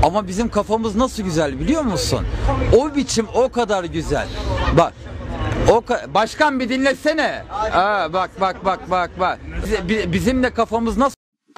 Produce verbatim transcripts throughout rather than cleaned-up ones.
Ama bizim kafamız nasıl güzel biliyor musun? O biçim o kadar güzel. Bak. O başkan bir dinlesene. Aa, bak bak bak bak bak. Bizim de kafamız nasıl?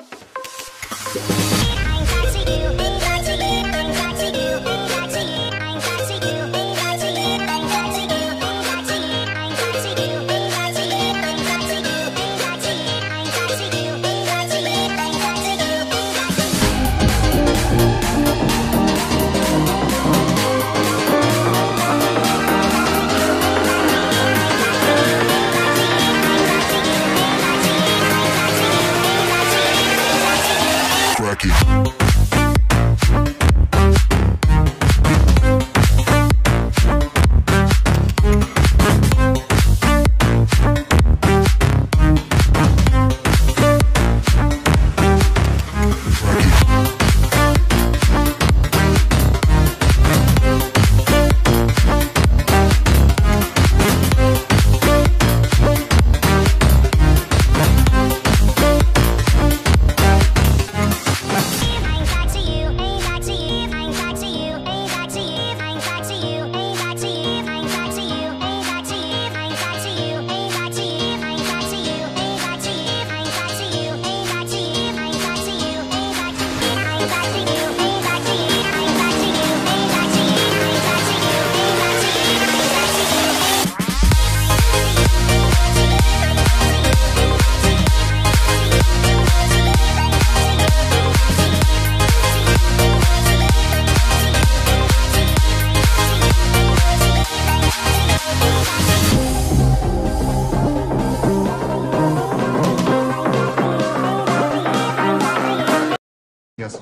Yaz.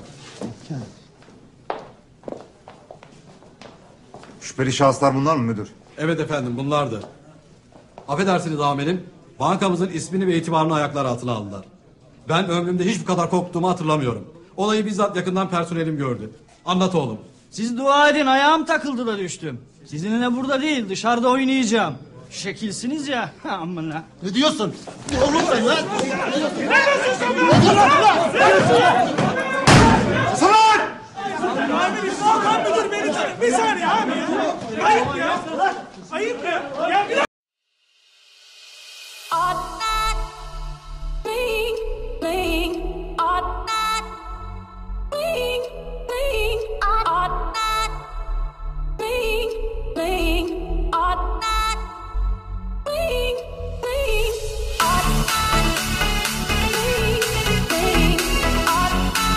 Şüpheli şahıslar bunlar mı müdür? Evet efendim, bunlardı. Affedersiniz amirim, bankamızın ismini ve itibarını ayaklar altına aldılar. Ben ömrümde hiç bu kadar korktuğumu hatırlamıyorum. Olayı bizzat yakından personelim gördü. Anlat oğlum. Siz dua edin, ayağım takıldı da düştüm. Sizinle burada değil, dışarıda oynayacağım. Şekilsiniz ya. Amına. Ne diyorsun? Oğlum sen lan. Salak! Amirim, Volkan müdür beni çağırın. Bir saniye abi ya. Ayıp ya. Ayıp ya. Ya bir Bling, bling, bling,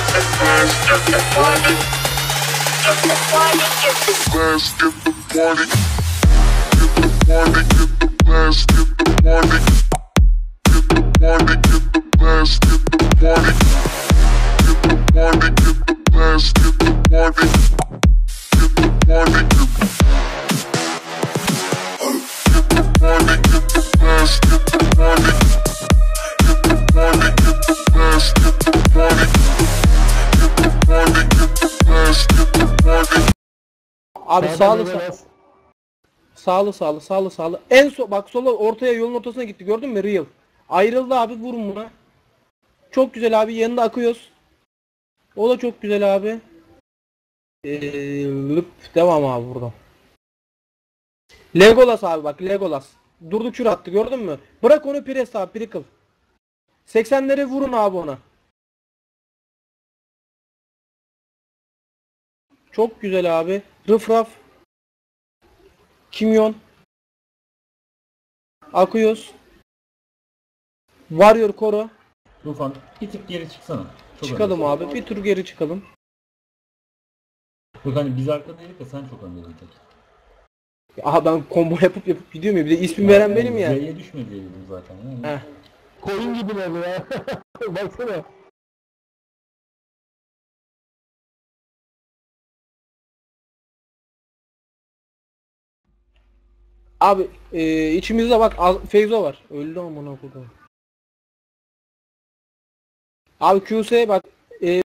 Abi sağlı sağlı. Sağlı sağlı sağlı sağlı. En so bak sola ortaya yolun ortasına gitti gördün mü Real. Ayrıldı abi vurun buna. Çok güzel abi yanında akıyoruz. O da çok güzel abi. Ee, lıp, devam abi buradan. Legolas abi bak Legolas. Durduk şur attı gördün mü? Bırak onu pres abi Prickle. seksenlere vurun abi ona. Çok güzel abi. Rıfraf. Kimyon. Akıyoruz. Warrior Koro. Tufan bir tık geri çıksana. Çok Çıkalım öndesin. abi. Bir tur geri çıkalım. Yok hani biz arkadaydık da sen çok öndeydin. Aha ben combo yapıp yapıp gidiyorum ya. Bir de ismi veren benim ya. Z'ye düşme diye dedim zaten. Yani. Heh. Koyun gibiler ya. Baksana. Abi e, içimizde bak Az- Feyzo var. Öldü amına koyayım. Abi Q S bak